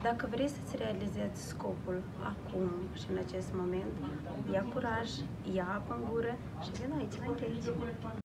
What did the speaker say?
Dacă vrei să-ți realizezi scopul acum și în acest moment, ia curaj, ia apă în gură și vino aici la Teci.